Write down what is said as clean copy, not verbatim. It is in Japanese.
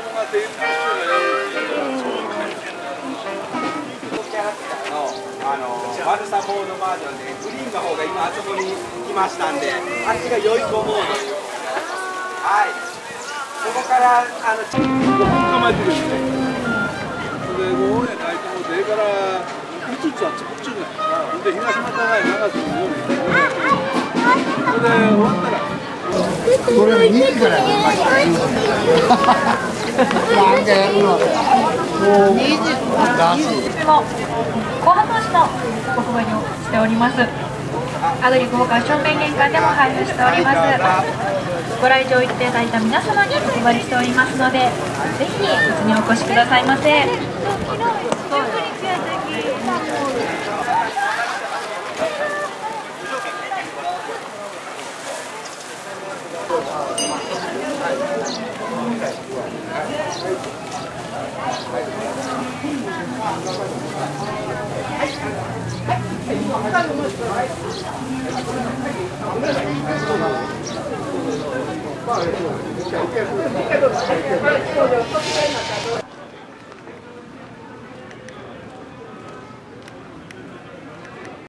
バルサモードバージョンでグリーンの方が今あそこに来ましたんで、あっちが良い子モード。はい。そこから捕まえてるんですね。で、もうね、大体もう出から5つはこっちね。で、東俣前長瀬の4みたいな。それで終わったら。 これ2時からなんかやるの。もう2時らしい。 後半投資のご配りをしております。アグリ豪華正面玄関でも配布しております。ご来場いただいた皆様にお配りしておりますので、ぜひうちにお越しくださいませ。 まあ